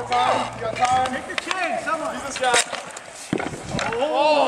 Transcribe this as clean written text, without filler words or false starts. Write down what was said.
got time. You got time. Take the chain, someone. Use this guy. Oh!